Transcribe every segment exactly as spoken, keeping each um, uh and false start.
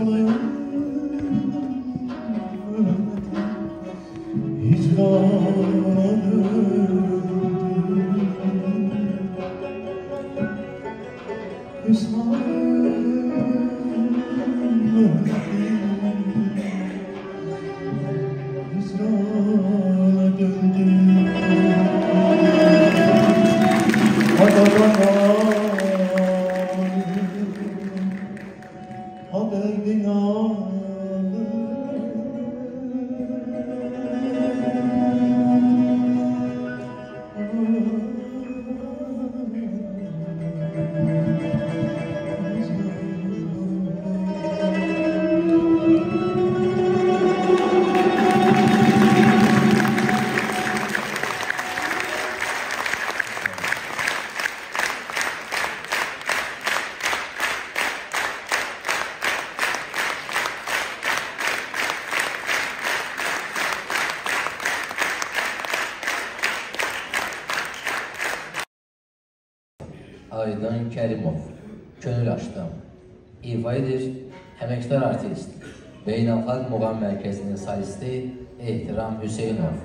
Aydın Kərimov, Könül Açdım, ifa edir, əməkdar artist, Beynəlxalq Muğam Mərkəzinin solisti Ehtiram Hüseynov.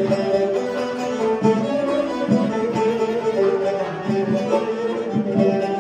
Thank you.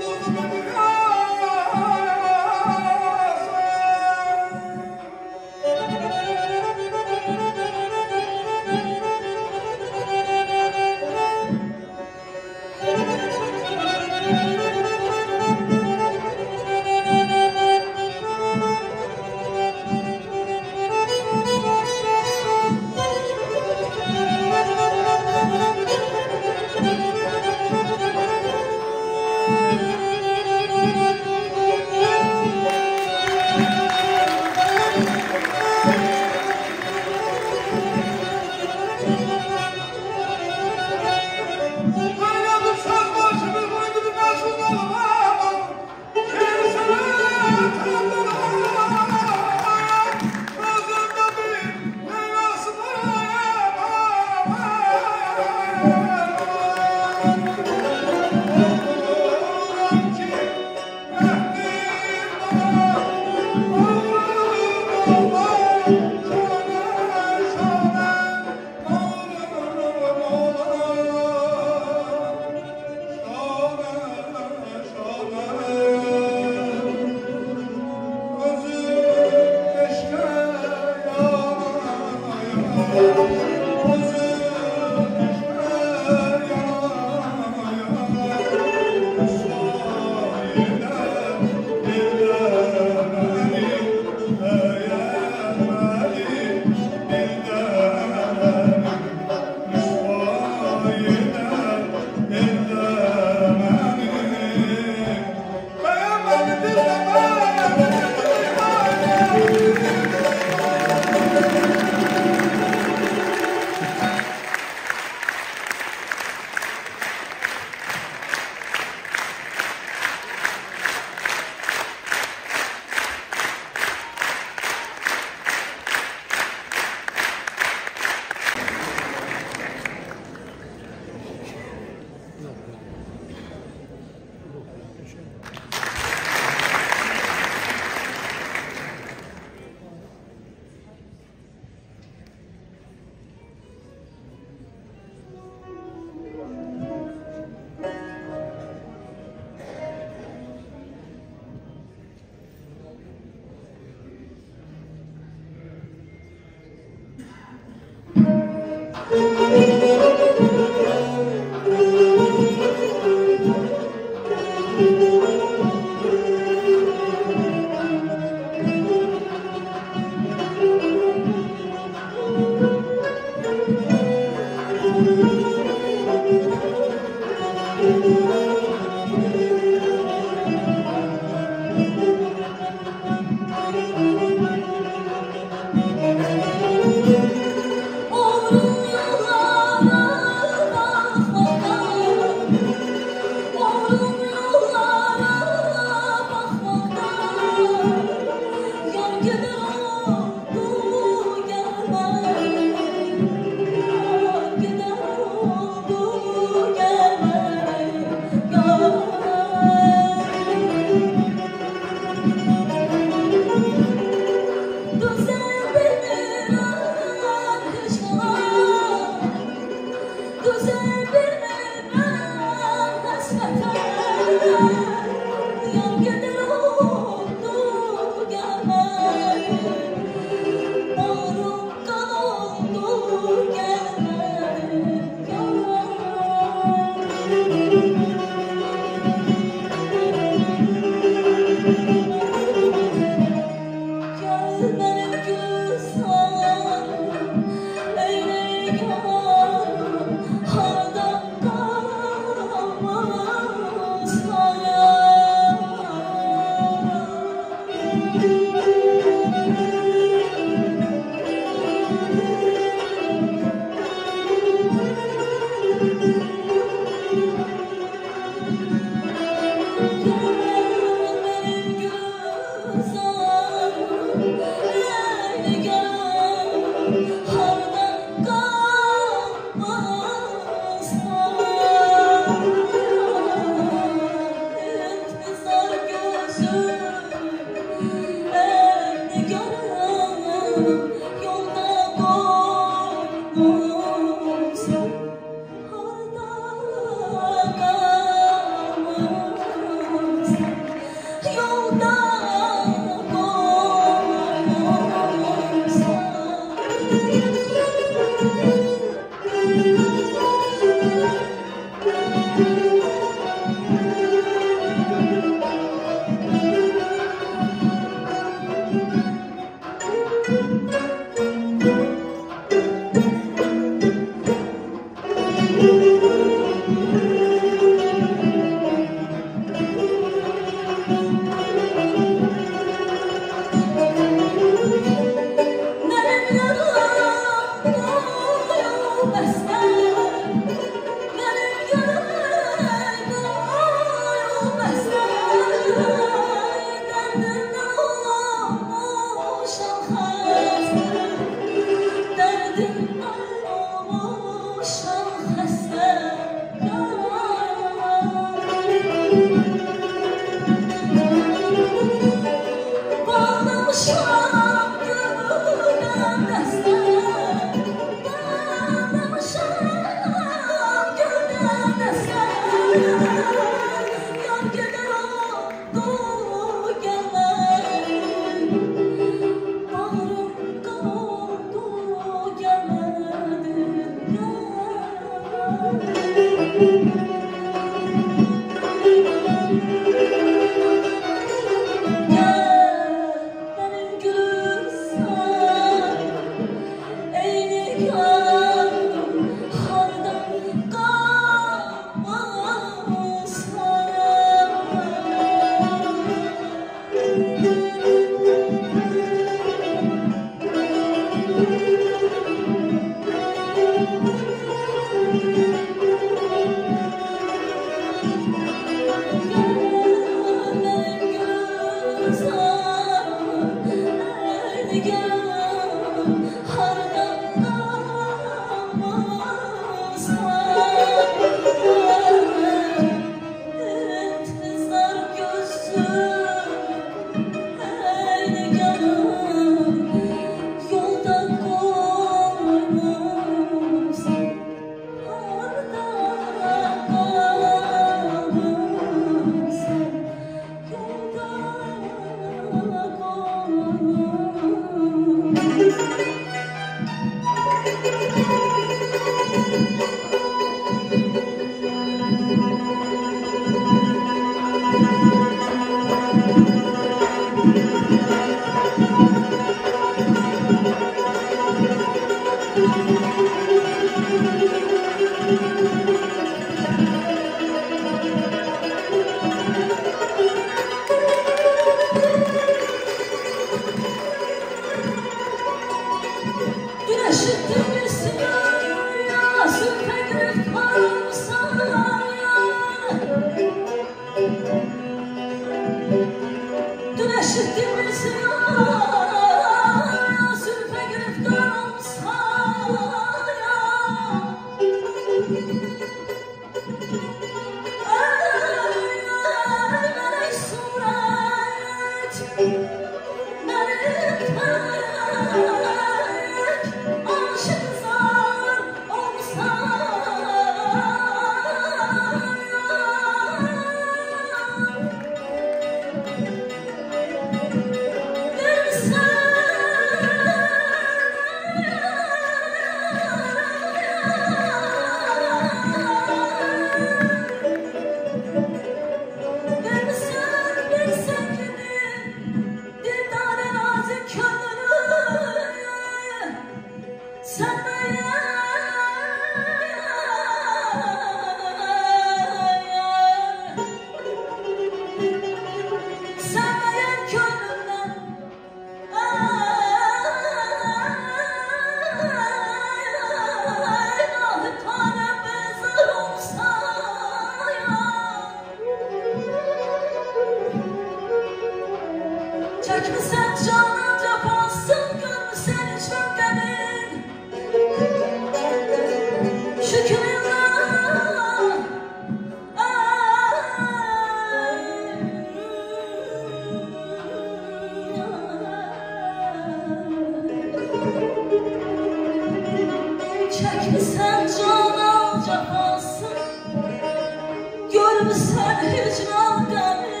hicran qəmi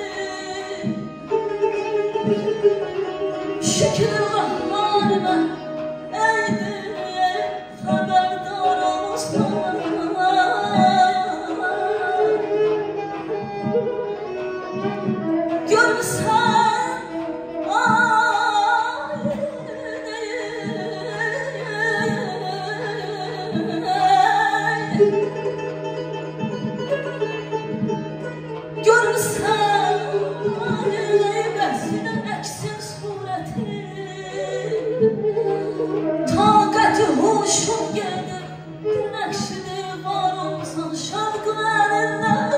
şükür Rahmanına eydir xəbərdar olsan görmüsən görmüsən qeybəsinin əksin surəti taqəti huşun gedir nəqşini var olsan şərqin əlindən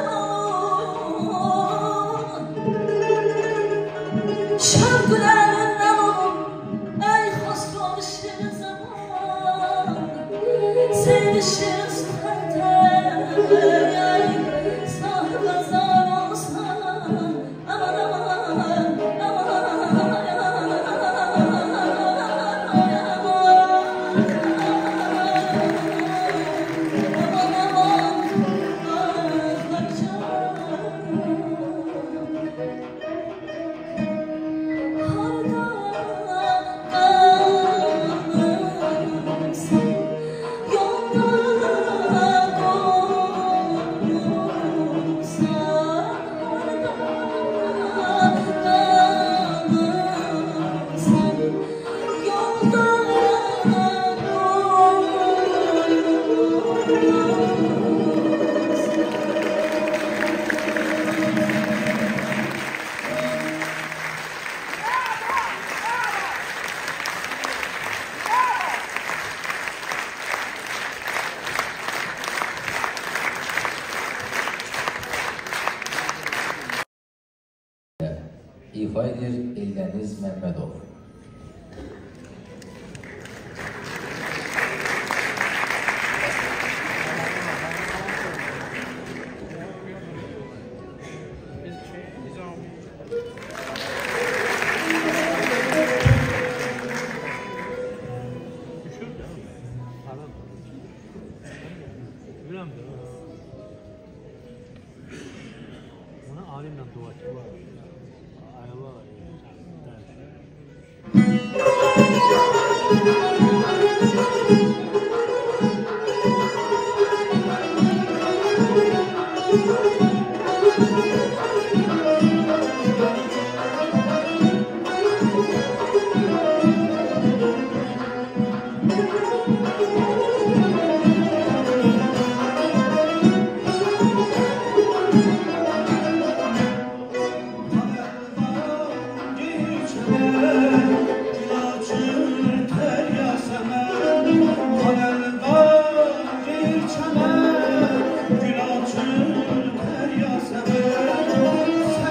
şərqin əlindən olun ey xosrov şirin zaman seydi şirin süxəntər sahibə zar olsan aman aman İfa edir Eldəniz Məmmədov. Ona alimle duacı var. Ayva var. Sen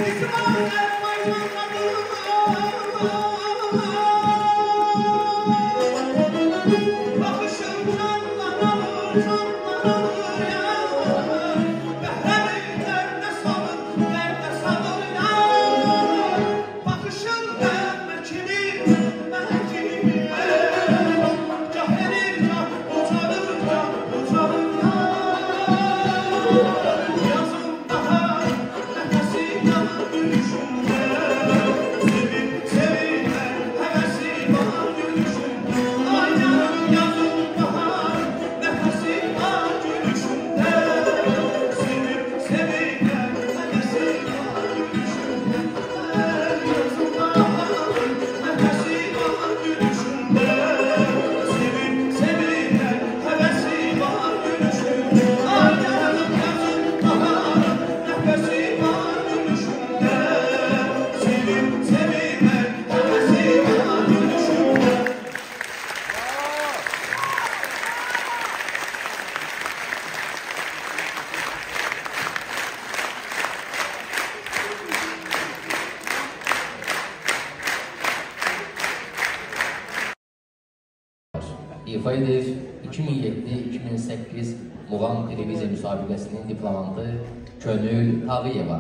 İfa edir iki min yeddi iki min səkkiz Muğam televiziya müsabiqəsinin diplomantı Könül Tağıyeva.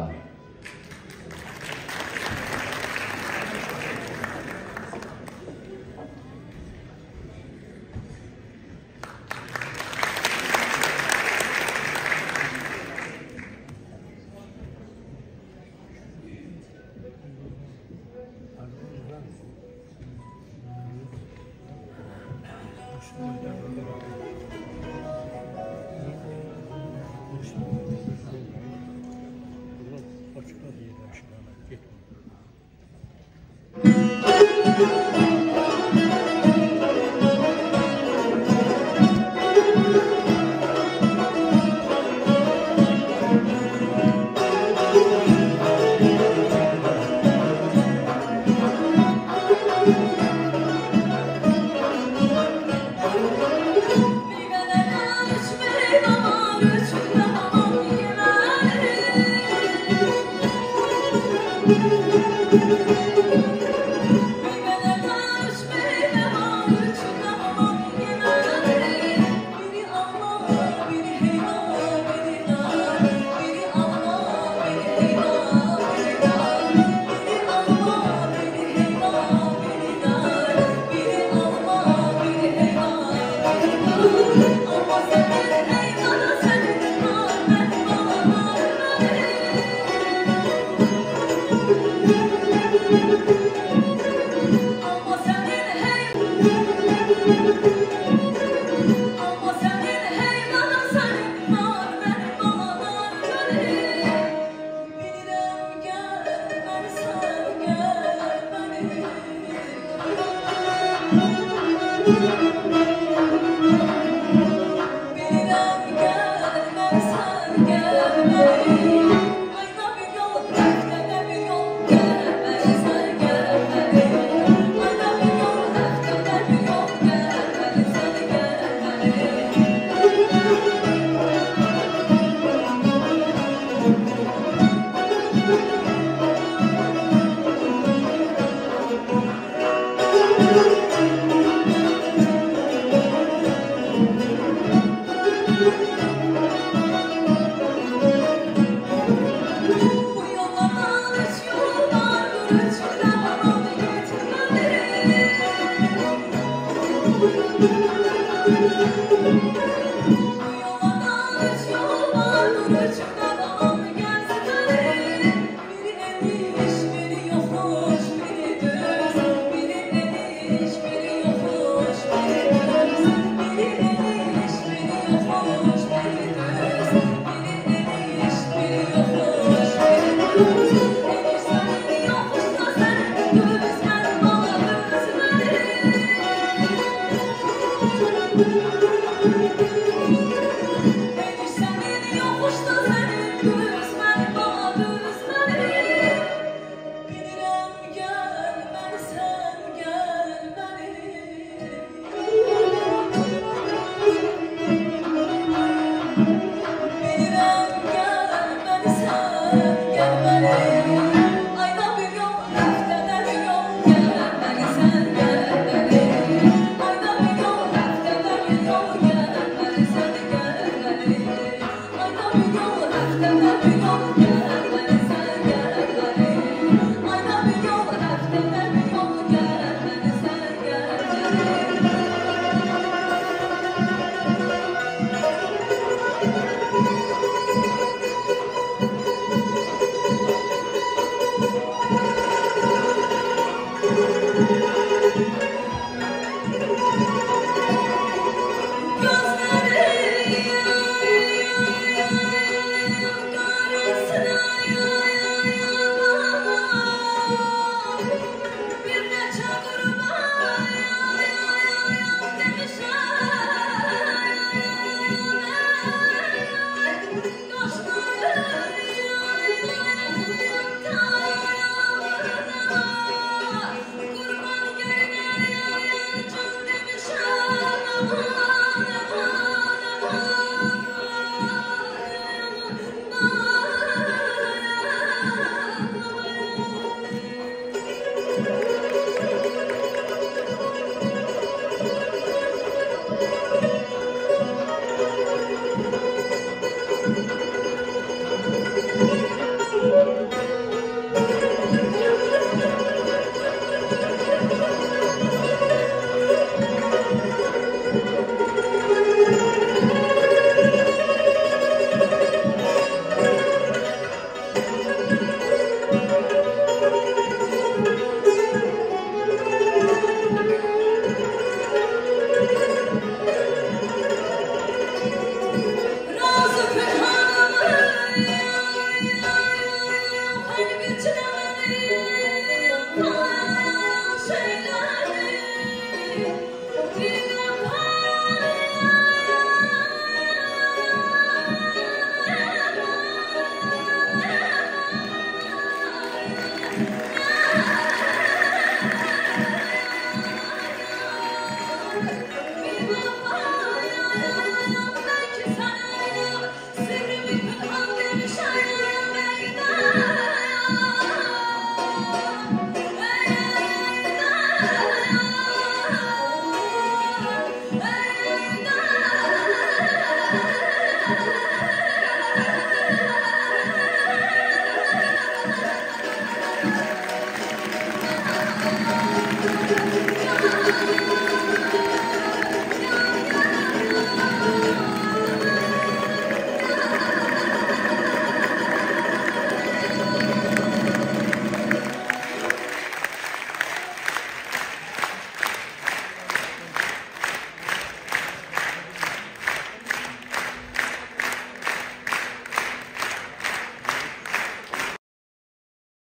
Gel beni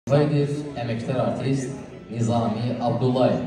Edir əməkdar artist Nizami Abdullayev.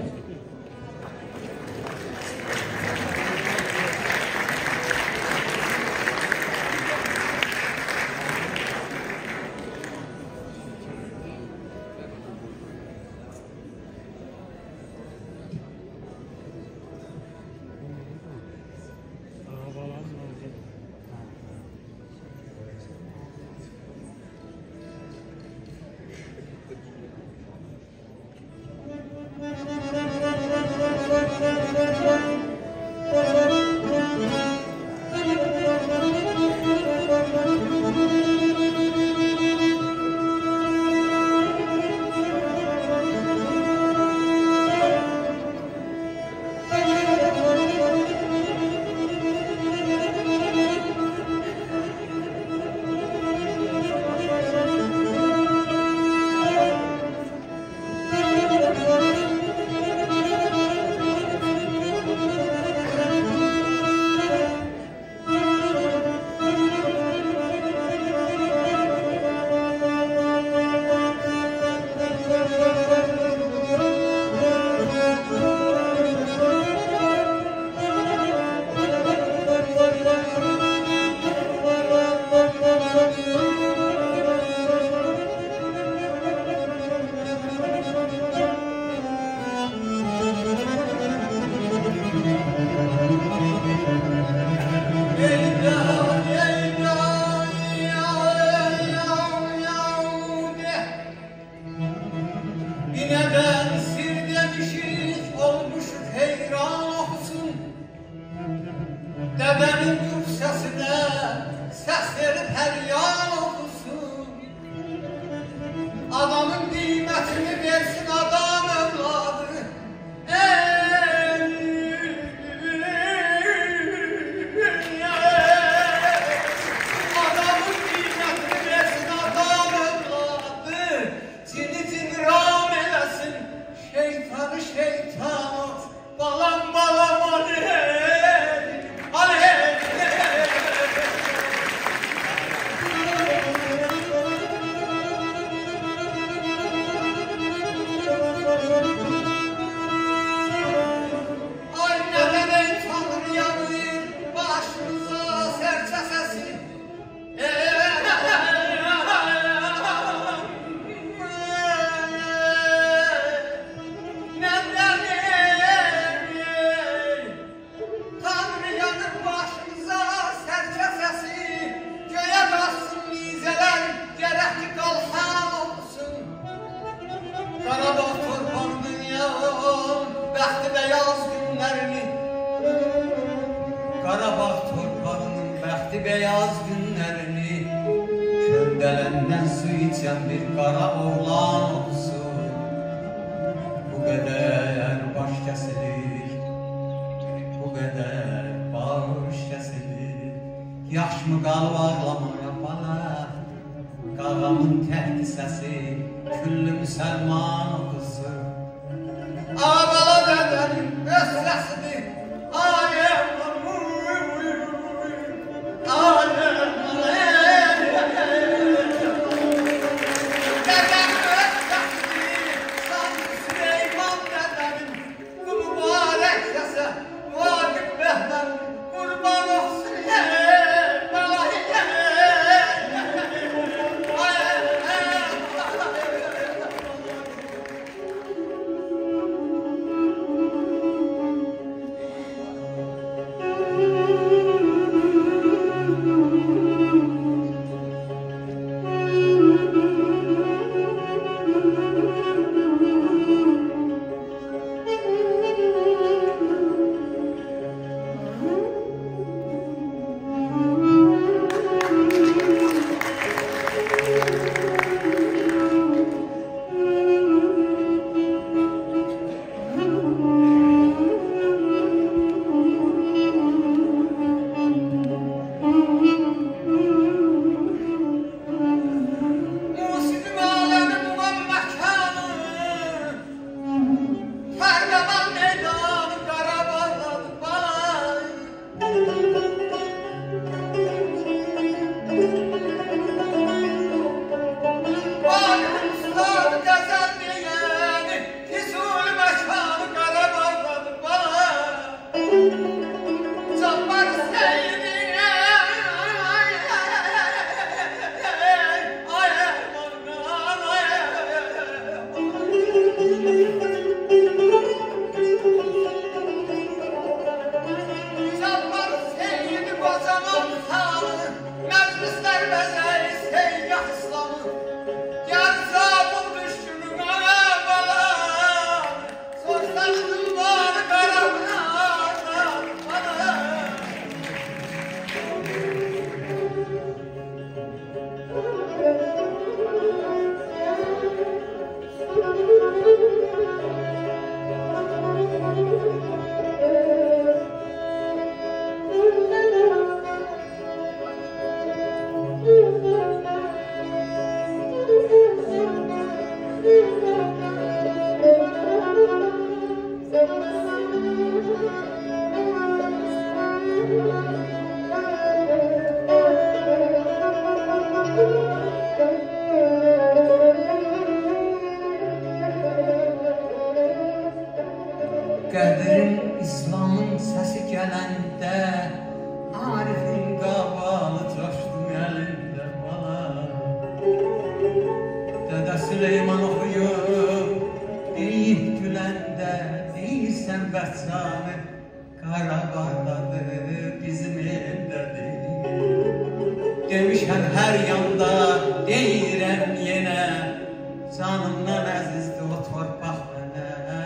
Dede Süleyman oxuyub, deyib güləndə, deyirsən bəçanı, Qarabağdadır, bizim evdədir. Demişəm hər yanda, deyirəm yenə, canımdan əzizdir o torpaq mənə.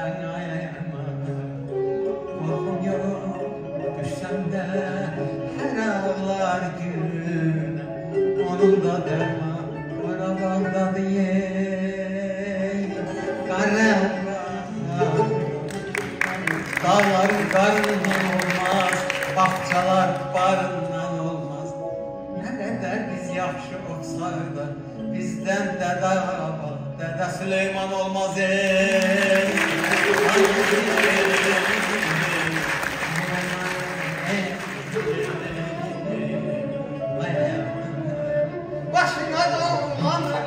Qorxum yox, düşsəm də, hər ağlar günə, onun da dərman, Qarabağdadır ey, Qarabağ. Dağlar qarından olmaz, bağçalar barından olmaz. Nə qədər biz yaxşı oxsaq da, bizdən Dədə Ağa, Dədə Süleyman olmaz ey. Başına doğmanı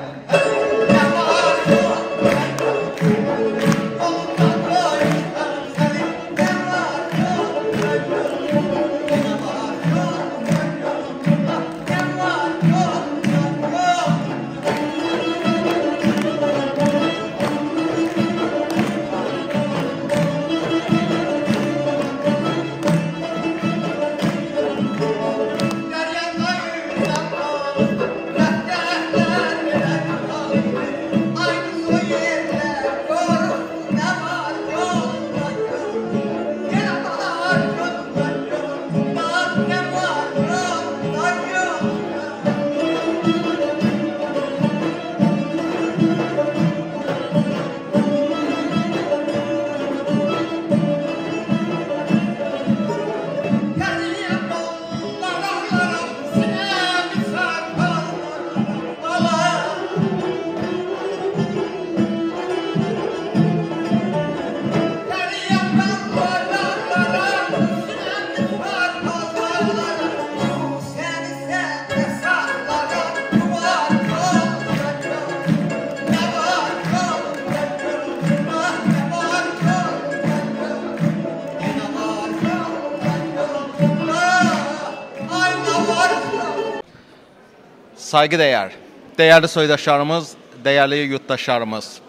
Saygıdeğer, değerli soydaşlarımız, değerli yurttaşlarımız.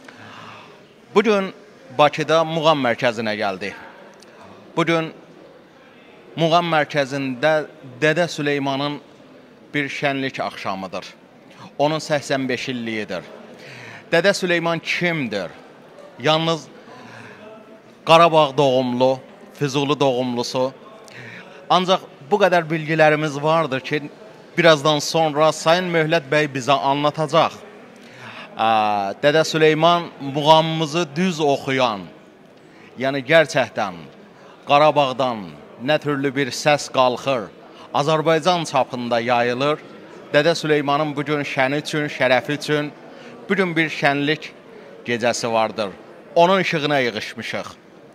Bugün Bakıda Muğam mərkəzinə gəldi. Bugün Muğam mərkəzində Dədə Süleymanın bir şənlik axşamıdır. Onun səksən beş illiyidir. Dədə Süleyman kimdir? Yalnız Qarabağ doğumlu, Füzuli doğumlusu. Ancaq bu qədər bilgilərimiz vardır ki, birazdan sonra Sayın Möhlət bəy bizə anlatacaq. Dədə Süleyman muğamımızı düz oxuyan, yəni gerçəkdən Qarabağdan nə türlü bir səs qalxır, Azərbaycan çapında yayılır. Dədə Süleymanın bugün şəni üçün, şərəfi üçün bugün bir şənlik gecəsi vardır. Onun işığına yığışmışıq.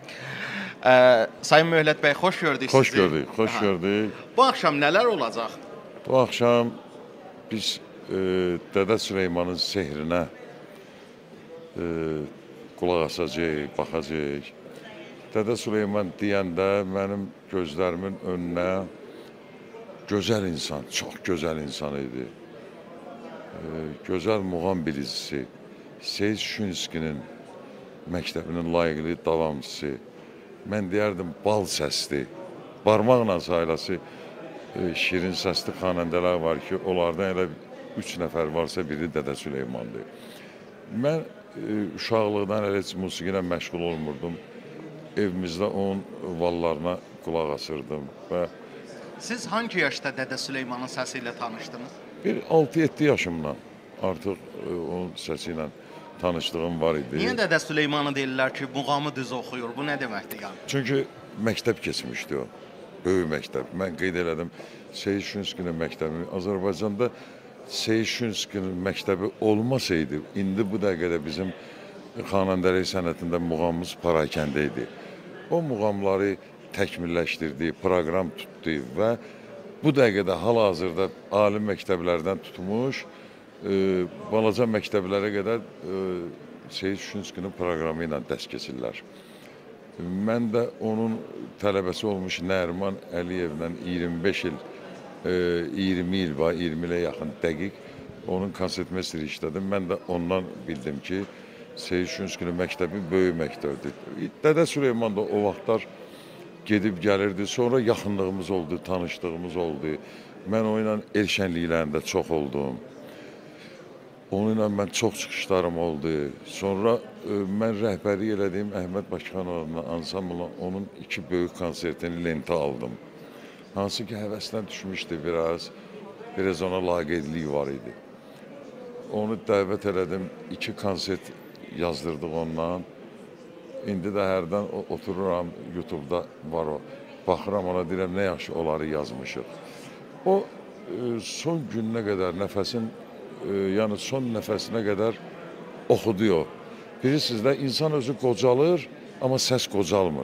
Sayın Möhlət bəy, xoş gördük sizi. Xoş gördük, xoş gördük. Bu axşam nələr olacaq? Bu axşam biz e, Dədə Süleymanın sehrinə e, qulaq asacaq, baxacaq. Dədə Süleyman deyəndə mənim gözlərimin önünə gözəl insan, çox gözəl insan idi. E, gözəl muğam bilicisi, Seyid Şünskinin məktəbinin layiqli davamçısı. Mən deyərdim, bal səsli, barmaqla sayılası e, şirin səsli xanəndələr var ki, onlardan elə üç nəfər varsa biri Dədə Süleymandır. Mən e, uşaqlıqdan elə heç musiqi ilə məşğul olmurdum. Evimizdə onun vallarına qulaq asırdım. Və siz hangi yaşda Dədə Süleymanın səsi ilə tanışdınız? Bir altı yeddi yaşımdan artıq e, onun səsi ilə tanışlığım var idi. Niyə Dədə Süleymanı deyirlər ki, muğamı düz oxuyur? Bu nə deməkdir yəni? Çünki məktəb keçmişdi o. Böyük məktəb. Mən qeyd elədim, Seyid Şünskinin məktəbi. Azərbaycanda Seyid Şünskinin məktəbi olmasaydı, indi bu dəqiqədə bizim xanəndəlik sənətində muğamımız parakəndə idi. O muğamları təkmilləşdirdi, proqram tutdu və bu dəqiqədə hal-hazırda ali məktəblərdən tutmuş, e, balaca məktəblərə qədər e, Seyid Şünskinin proqramı ilə dərs keçirlər. Mən də onun tələbəsi olmuş Nəriman Əliyevlə iyirmi beş il, iyirmi il var, iyirmi ilə yaxın dəqiq onun konsertmesteri işlədim. Mən də ondan bildim ki, Seyid Şünskinin məktəbi böyük məktəbdir. Dədə Süleyman da o vaxtlar gedib gəlirdi. Sonra yaxınlığımız oldu, tanışdığımız oldu. Mən onunla el şənliklərində çox oldum. Onunla mən çox çıxışlarım oldu. Sonra e, mən rəhbərlik elədiyim Əhməd Bakıxanovla, ansambla onun iki böyük konsertini lentə aldım. Hansı ki, həvəsdən düşmüşdü biraz. Biraz ona laqeydlik var idi. Onu dəvət elədim, iki konsert yazdırdıq ondan. İndi də hərdən otururam, YouTube'da var o. Baxıram ona, deyirəm, nə yaxşı onları yazmışıq. O, e, son gününə qədər nəfəsin, e, yəni son nəfəsinə qədər oxudu o. Bilirsiniz də, insan özü qocalır, amma səs qocalmır.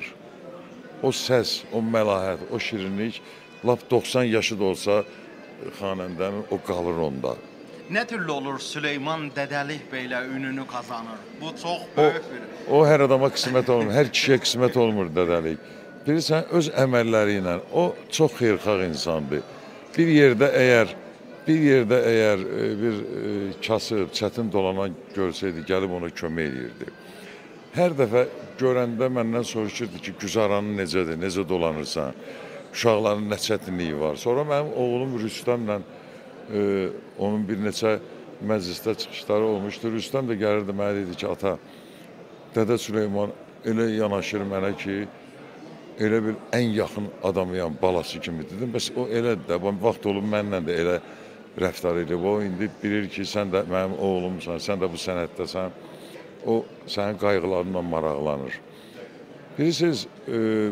O səs, o məlahət, o şirinlik, lap doxsan yaşı da olsa xanəndənin o qalır onda. Nə türlü olur Süleyman Dədəlik beylə ününü qazanır? Bu çox böyük bir... O, o hər adama qismət olmur, hər kişiyə qismət olmur Dədəlik. Bilirsən, öz əməlləri ilə, o çox xeyirxah insandır. Bir yerdə əgər, bir yerdə əgər bir kasıb, çətin dolanan görsəydi, gəlib ona kömək edirdi. Hər dəfə görəndə məndən soruşurdu ki, güzaranın necədir, necə dolanırsan, uşaqların nə çətinliyi var. Sonra mənim oğlum Rüstəmlə e, onun bir neçə məclisdə çıxışları olmuşdur. Rüstəm də gəlirdi, mənə dedi ki, ata, Dədə Süleyman elə yanaşır mənə ki, elə bir ən yaxın adamıyam, balası kimi dedim. Bəs o elədir də, vaxt olub mənlə də elə rəftar edib. O indi bilir ki, sən də mənim oğlumsan, sən də bu sənətdəsən. O sənin qayğılarınla maraqlanır. Bilirsiniz, e,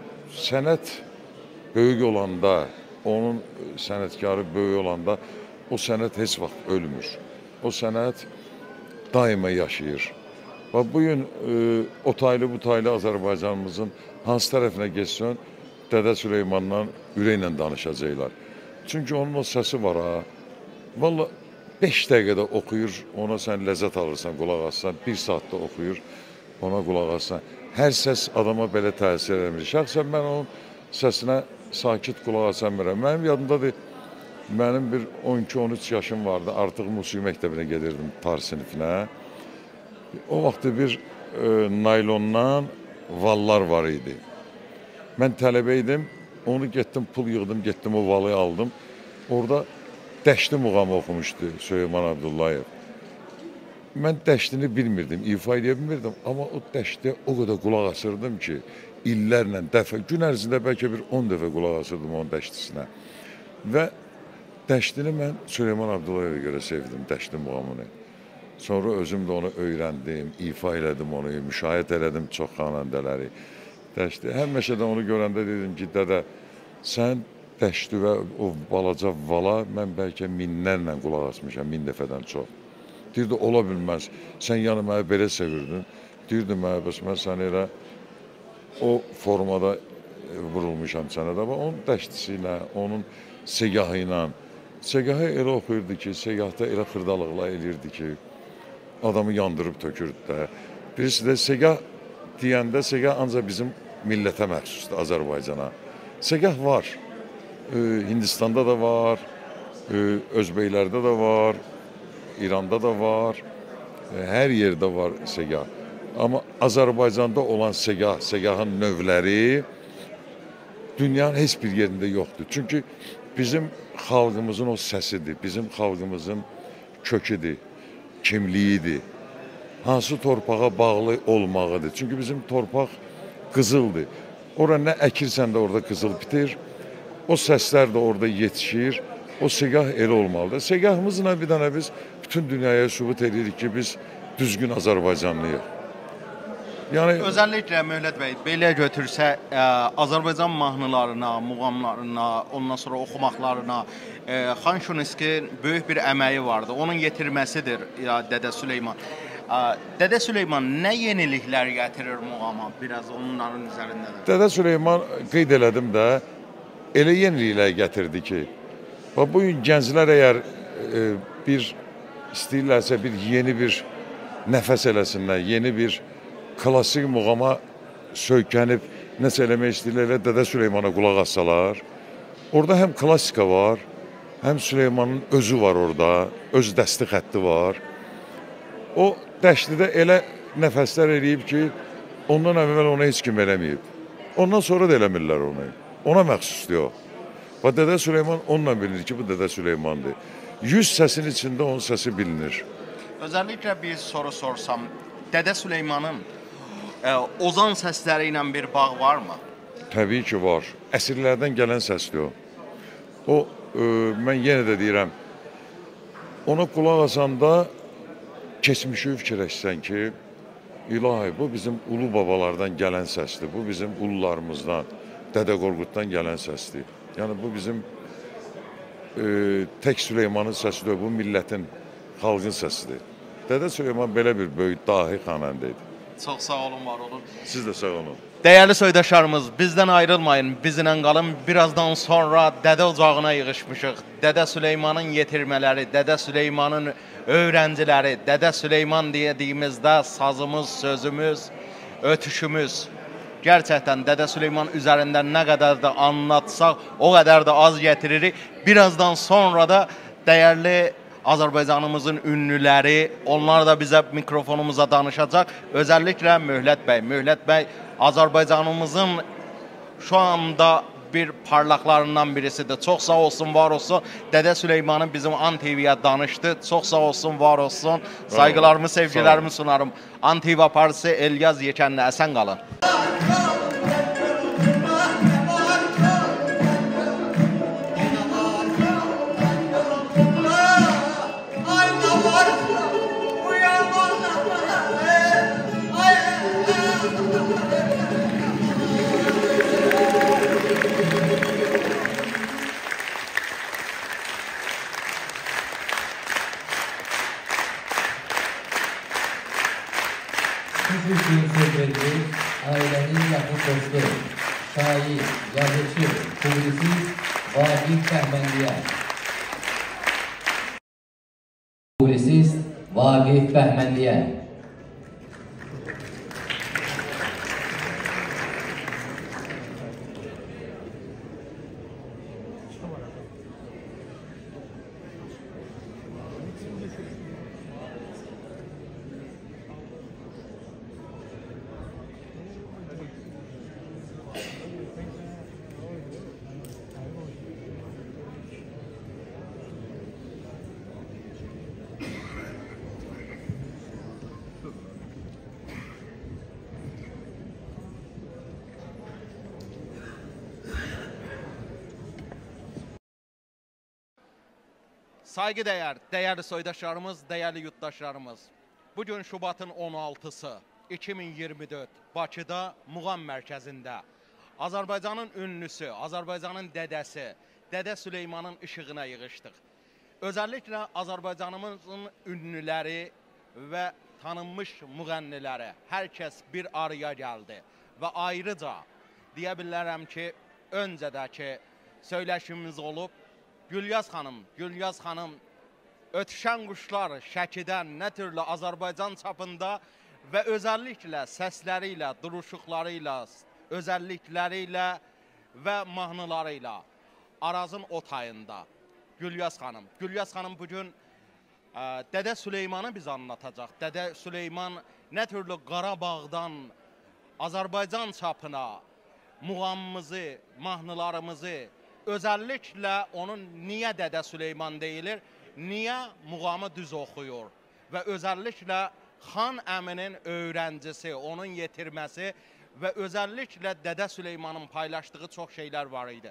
sənət böyük olanda, onun sənətkarı böyük olanda o sənət heç vaxt ölmür. O sənət daima yaşayır. Və bugün e, o taylı bu taylı Azərbaycanımızın hansı tərəfinə geçsən, Dədə Süleymandan ürəklə danışacaqlar. Çünki onun o səsi var ha. Valla beş dəqiqədə oxuyur, ona sən ləzzət alırsan, qulaq assan, bir saatda oxuyur, ona qulaq assan. Hər səs adama belə təsir edəmir. Şəxsən mən onun səsinə sakit qulaq asan bilirəm. Mənim yadımdadır, mənim bir on iki on üç yaşım vardı, artıq musiqi məktəbinə gedirdim, tar sinifinə. O vaxtı bir e, naylondan vallar var idi. Mən tələbə idim, onu getdim, pul yığdım, getdim o valı aldım. Orada Dəşti muğamı oxumuşdu Süleyman Abdullayev. Mən Dəştini bilmirdim, ifa edə bilmirdim, amma o Dəştiyə o qədər qulaq asırdım ki, illərlə, dəfə, gün ərzində bəlkə bir on dəfə qulaq asırdım onun Dəştisinə. Və Dəştini mən Süleyman Abdullayevə görə sevdim, Dəşti muğamını. Sonra özüm də onu öyrəndim, ifa elədim onu, müşahidə elədim çox xanəndələri. Dəşti, həmişə də onu görəndə dedim ki, dədə, sən Dəşti və o balaca vala mən bəlkə minlərlə qulaq asmışam, min dəfədən çox. Deyirdi, ola bilməz, sən yanı mənə belə sevirdin. Deyirdi, mənə, bəs mən səni elə o formada vurulmuşam sənə də. Onun Dəştisi ilə, onun segahı ilə. Segahı elə oxuyurdu ki, segahda elə xırdalıqlar elirdi ki, adamı yandırıb tökürdü də. Birisi də segah deyəndə, segah ancaq bizim millətə məxsusdur, Azərbaycana. Segah var. Hindistanda da var, Özbəklərdə də var, İranda da var, hər yerdə var segah. Amma Azərbaycanda olan segah, segahın növləri dünyanın heç bir yerində yoxdur. Çünki bizim xalqımızın o səsidir, bizim xalqımızın köküdür, kimliyidir. Hansı torpağa bağlı olmağıdır. Çünki bizim torpaq qızıldır. Ora nə əkirsən də orada qızıl bitir. O səslər də orada yetişir. O segah elə olmalıdır. Segahımızla bir dənə biz bütün dünyaya sübut edirik ki, biz düzgün Azərbaycanlıyıq. Yəni özəlliklə Möhlət bəy, belə götürsə, ə, Azərbaycan mahnılarına, muğamlarına, ondan sonra oxumaqlarına ə, Xan Şuniski böyük bir əməyi vardı. Onun yetirməsidir ya Dədə Süleyman. Ə, Dədə Süleyman nə yeniliklər gətirir muğama? Biraz onların üzərində də. Dədə Süleyman qeyd elədim də, elə yeniliklər gətirdi ki, bugün gənclər əgər e, bir istəyirlərsə bir yeni bir nəfəs eləsinlər, yeni bir klasik muğama söykənib nəsə eləmək istəyirlər, Dədə Süleymana qulaq assalar, orada həm klasika var, həm Süleymanın özü var orada, öz dəsti xətti var. O dəşlidə elə nəfəslər eləyib ki, ondan əvvəl ona heç kim eləməyib. Ondan sonra da eləmirlər onu. Ona məxsusdur o. Və Dədə Süleyman onunla bilinir ki, bu Dədə Süleymandır. Yüz səsin içində onun səsi bilinir. Özəlliklə bir soru sorsam, Dədə Süleymanın ə, ozan səsləri ilə bir bağ varmı? Təbii ki, var. Əsrlərdən gələn səsdir o. O, ə, mən yenə də deyirəm, ona qulaq asanda keçmişi fikirləşsən ki, ilahi, bu bizim ulu babalardan gələn səsdir, bu bizim ulularımızdan, Dədə Qorquddan gələn səsdir. Yəni, bu bizim e, tək Süleymanın səsidir, bu millətin, xalqın səsidir. Dədə Süleyman belə bir böyük dahi xanəndə idi. Çox sağ olun, var olun. Siz də sağ olun. Dəyərli soydaşlarımız, bizdən ayrılmayın, bizlə qalın. Birazdan sonra Dədə ocağına yığışmışıq. Dədə Süleymanın yetirmələri, Dədə Süleymanın öğrenciləri, Dədə Süleyman dediyimizdə sazımız, sözümüz, ötüşümüz. Gerçəkdən Dədə Süleyman üzərində nə qədər də anlatsaq, o qədər də az getiririk. Birazdan sonra da dəyərli Azərbaycanımızın ünlüləri, onlar da bizə mikrofonumuza danışacaq. Özəlliklə Möhlət bəy. Möhlət bəy Azərbaycanımızın şu anda bir parlaqlarından birisidir. Çox sağ olsun, var olsun. Dədə Süleymanın bizim An T V'yə danışdı. Çox sağ olsun, var olsun. Saygılarımı, sevgilərimi sunarım. An T V aparıcısı Elyaz Yekənli. Əsən qalın. Siz için söz verdiğiniz ailenin yakın dostu, şair, yazıcı, publisist Vagif Bəhmənliyə. Publisist Vagif Bəhmənliyə. Saygıdeğer, değerli soydaşlarımız, değerli yurttaşlarımız. Bugün Şubatın on altısı iki bin iyirmi dörd Bakıda Muğam mərkəzində Azərbaycanın ünlüsü, Azərbaycanın dədəsi, Dədə Süleymanın ışığına yığışdıq. Özellikle Azərbaycanımızın ünlüləri və tanınmış müğənniləri, hər kəs bir araya gəldi. Və ayrıca deyə bilərəm ki, öncədəki söyləşimiz olub, Gülyaz xanım, Gülyaz xanım ötüşən quşlar Şəkidən nə türlü Azərbaycan çapında və özəlliklə səsləri ilə, duruşuqları ilə, özəllikləri ilə və mahnıları ilə Arazın o tayında Gülyaz xanım. Gülyaz xanım bugün ə, Dədə Süleymanı biz anlatacaq. Dədə Süleyman nə türlü Qarabağdan Azərbaycan çapına muğamımızı, mahnılarımızı, özəlliklə onun niyə Dədə Süleyman deyilir, niyə muğamı düz oxuyur və özəlliklə Xan əminin öğrencisi, onun yetirməsi və özəlliklə Dədə Süleymanın paylaşdığı çox şeylər var idi.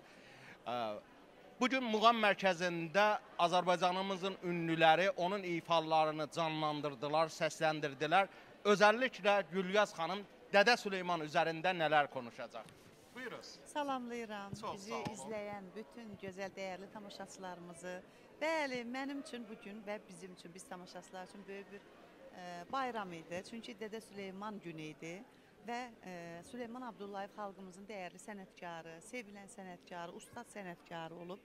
Bugün Muğam mərkəzində Azərbaycanımızın ünlüləri onun ifalarını canlandırdılar, səsləndirdilər. Özəlliklə Gülyaz xanım Dədə Süleyman üzərində nələr konuşacaq? Buyuruz. Salamlayıram Çox bizi sağ olun. izləyən bütün gözəl, dəyərli tamaşaçılarımızı. Bəli, mənim üçün bugün və bizim üçün, biz tamaşaçılar üçün böyük bir e, bayram idi. Çünki Dədə Süleyman günü idi və e, Süleyman Abdullayev xalqımızın dəyərli sənətkarı, sevilən sənətkarı, ustad sənətkarı olub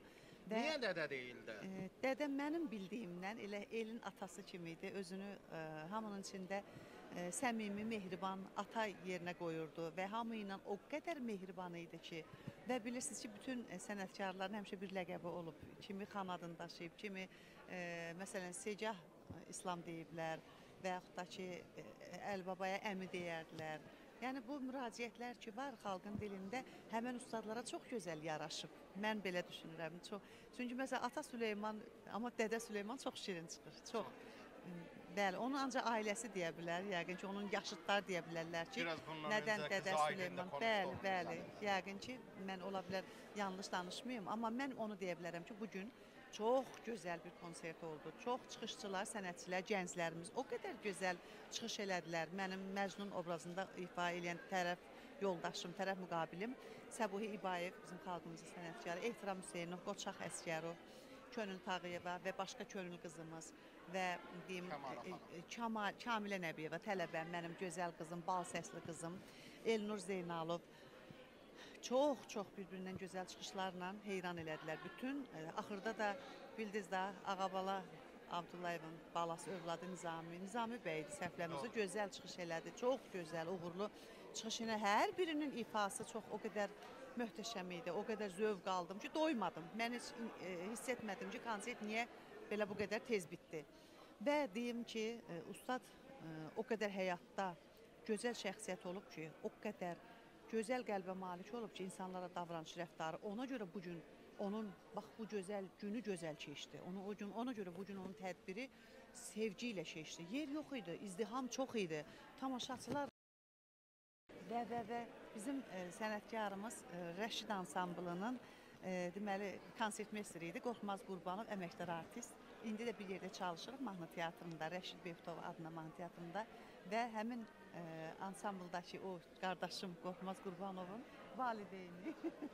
Və, Niyə dədə deyildi? E, dədəm mənim bildiyimdən elə elin atası kimi idi. Özünü e, hamının içində e, səmimi, mehriban ata yerinə qoyurdu və hamı ilə o qədər mehriban idi ki, və bilirsiniz ki, bütün e, sənətkarların həmişə bir ləqəbi olub. Kimi xan adını daşıyıb, kimi e, məsələn Secah İslam deyiblər və yaxud da ki, e, Əlbabaya əmi deyərdilər. Yəni bu müraciətlər ki var xalqın dilində həmən ustadlara çox gözəl yaraşıb. Mən belə düşünürəm. Çox. Çünki məsələn Ata Süleyman, amma Dədə Süleyman çox şirin çıxır. Çox. Bəli, onu ancaq ailəsi deyə bilər. Yəqin ki, onun yaşıdlar deyə bilərlər ki, nədən Dədə Süleyman? Bəli, bəli. Yəqin ki, mən ola bilər yanlış danışmayım, amma mən onu deyə bilərəm ki, bu gün çox gözəl bir konsert oldu. Çox çıxışçılar, sənətçilər, gənclərimiz o qədər gözəl çıxış elədilər. Mənim Məcnun obrazında ifa edən tərəf yoldaşım, tərəf müqabilim Səbuhi İbayev, bizim xalqımızın sənətkarı, Ehtiram Hüseynov, Qoçaq Əsgərov, Könül Tağıyeva və başqa Könül qızımız və deyim Kamal, Kamilə Nəbiyeva, tələbəm, mənim gözəl qızım, bal səsli qızım, Elnur Zeynalov. Çox-çox bir-birindən gözəl çıxışlarla heyran elədilər. Bütün, e, axırda da bildiniz də Ağabala Abdullayevin balası, övladı Nizami, Nizami bəydi səhvlərimizdə gözəl çıxış elədi. Çox gözəl, uğurlu çıxış ilə hər birinin ifası çox o qədər möhtəşəm idi, o qədər zövq aldım ki, doymadım. Mən heç e, hiss etmədim ki, konsert niyə belə bu qədər tez bitdi. Və deyim ki, e, ustad e, o qədər həyatda gözəl şəxsiyyət olub ki, o qədər gözəl qəlbə malik olub ki, insanlara davranış, rəftarı. Ona görə bu gün onun bax bu gözəl günü gözəl keçdi. Onu o gün ona görə bu gün onun tədbiri sevgi ilə keçdi. Yer yox idi, izdiham çox idi. Tamaşaçılar və və və bizim e, sənətkarımız e, Rəşid ansamblının e, deməli konsertmeyster idi. Qorxmaz Qurbanov, əməkdar artist. İndi də bir yerdə çalışırıq mahnı teatrında, Rəşid Beytov adına mahnı teatrında və həmin e, ansambldakı o qardaşım Qorxmaz Qurbanovun valideyni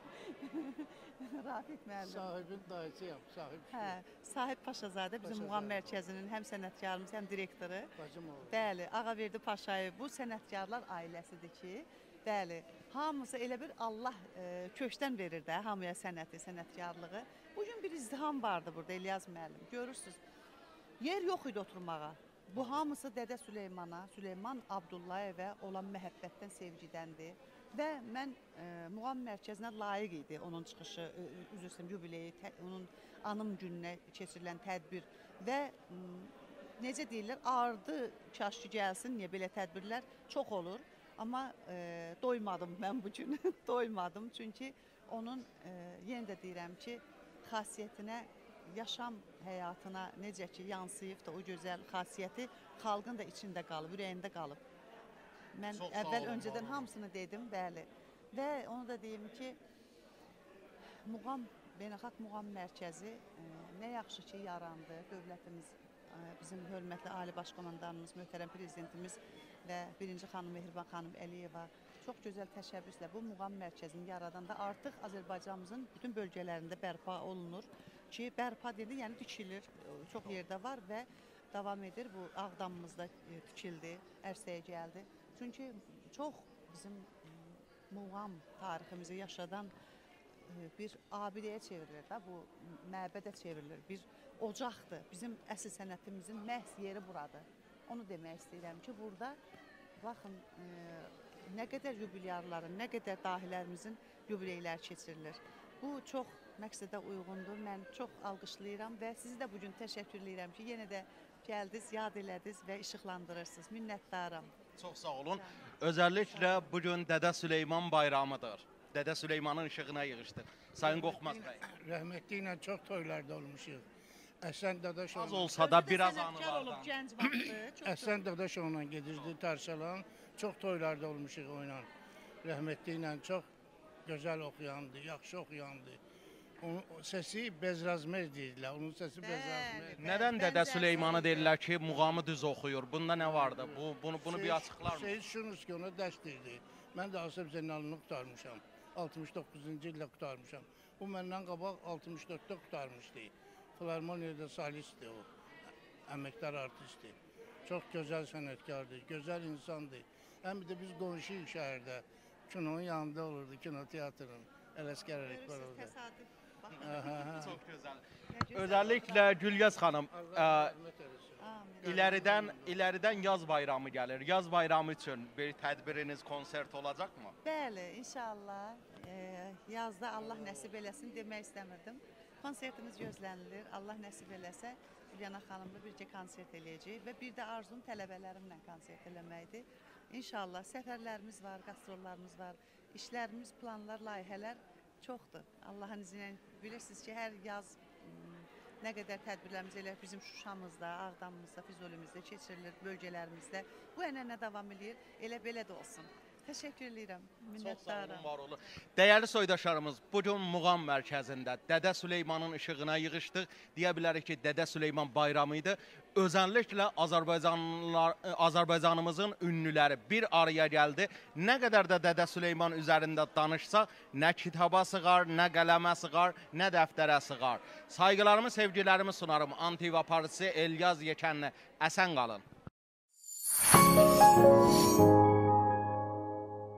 Rafiq müəllim. Sahibin dayısıyam, sahib. Hə, Sahib Paşazadə bizim Paşazadə. Muğam Mərkəzinin həm sənətkarımız, həm direktoru. Bacım oğlu. Bəli, Ağaverdi Paşayev bu sənətkarlar ailəsidir ki, bəli, hamısı elə bir Allah e, kökdən verir də hamıya sənəti, sənətkarlığı. Bugün bir izdiham vardı burada İlyas müəllim. Görürsüz, yer yox idi oturmağa. Bu hamısı Dədə Süleymana, Süleyman Abdullayevə olan məhəbbətdən, sevgidəndir. Və mən e, Muğam Mərkəzinə layiq idi onun çıxışı, e, üzr istəyirəm, yubileyi, tə, onun anım gününə keçirilən tədbir və m, necə deyirlər, ardı kaş ki gəlsin, niyə belə tədbirlər çox olur. Amma e, doymadım mən bu gün, doymadım. Çünki onun, e, yenə də deyirəm ki, xasiyyətinə, yaşam həyatına necə ki yansıyıb da o gözəl xasiyyəti xalqın da içində qalıb, ürəyində qalıb. Mən Çox əvvəl olun, öncədən olun. hamısını dedim, bəli. Və onu da deyim ki, Muğam, Beynəlxalq Muğam Mərkəzi e, nə yaxşı ki yarandı. Dövlətimiz, e, bizim hörmətli Ali Baş Komandanımız, möhtərəm prezidentimiz və birinci xanım Mehriban xanım Əliyeva çox gözəl təşəbbüslə bu Muğam Mərkəzini yaradanda artıq Azərbaycanımızın bütün bölgələrində bərpa olunur ki, bərpa dedi, yəni tikilir, çox yerdə var və davam edir. Bu Ağdamımızda e, tikildi, ərsəyə gəldi. Çünki çox bizim Muğam tariximizi yaşadan bir abidəyə çevrilir də, bu məbədə çevrilir, bir ocaqdır. Bizim əsl sənətimizin məhz yeri buradır. Onu demək istəyirəm ki, burada baxın, e, nə qədər yubilyarların, nə qədər dahilərimizin yubileylər keçirilir. Bu çox məqsədə uyğundur. Mən çox alqışlayıram və sizi də bugün təşəkkür edirəm ki, yenə də gəldiniz, yad elədiniz və işıqlandırırsınız. Minnətdaram. Çox sağ olun. Özəlliklə bugün Dədə Süleyman bayramıdır. Dədə Süleymanın işığına yığışdıq. Sayın Qorxmaz bəy. Rəhmətli ilə çox toylarda olmuşuq. Əsən Dadaşov. Az olsa da biraz Sənətkar olub, anılardan. gənc vaxtı. Çox Əsən Dadaşovla gedirdi Tarsalan. Çox toylarda olmuşuq oynan. Rəhmətli ilə çox gözəl oxuyandı, yaxşı oxuyandı. Onun səsi Bezrazmer deyirlər. Onun səsi Bezrazmer. Nədən Dədə Süleymanı deyirlər ki, muğamı düz oxuyur? Bunda nə vardı? Bu bunu bunu bir açıqlar mı? Seyid Şunus ki ona dərs deyirdi. Mən də Asıb Zeynalını qutarmışam. altmış doqquzuncu ildə qutarmışam. Bu məndən qabaq altmış dörddə qutarmışdı. Filarmoniyada solistdir o. Əməkdar artistdir. Çox gözəl sənətkardır, gözəl insandır. Həm də biz qonşuyuq şəhərdə. Kinonun yanında olurdu, kino teatrının. Ələsgər Ələkbər orada. təsadüf Çox gözəl. Özəlliklə Gülgəz xanım, ə, iləridən, iləridən yaz bayramı gəlir. Yaz bayramı üçün bir tədbiriniz, konsert olacaqmı? Bəli, inşallah. E, yazda Allah nəsib eləsin demək istəmirdim. Konsertimiz gözlənilir. Allah nəsib eləsə, Gülyana xanımla bircə konsert eləyəcəyik və bir də arzum tələbələrimlə konsert eləməkdir. İnşallah səfərlərimiz var, qastrollarımız var, işlərimiz, planlar, layihələr çoxdur. Allahın izni ilə bilirsiniz ki, hər yaz nə qədər tədbirlərimiz elə bizim Şuşamızda, Ağdamımızda, Füzulimizdə keçirilir, bölgələrimizdə. Bu ənənə davam edir, elə belə də olsun. Təşəkkür edirəm, minnətdaram. Çox sağ olun, var olun. Dəyərli soydaşlarımız, bugün Muğam mərkəzində Dədə Süleymanın işığına yığışdıq. Deyə bilərik ki, Dədə Süleyman bayramı idi. Özəlliklə Azərbaycanlılar, Azərbaycanımızın ünlüləri bir araya gəldi. Nə qədər də Dədə Süleyman üzərində danışsaq, nə kitaba sığar, nə qələmə sığar, nə dəftərə sığar. Saygılarımı, sevgilərimi sunarım. Antiva Partisi, Elyaz Yekənli. Əsən qalın.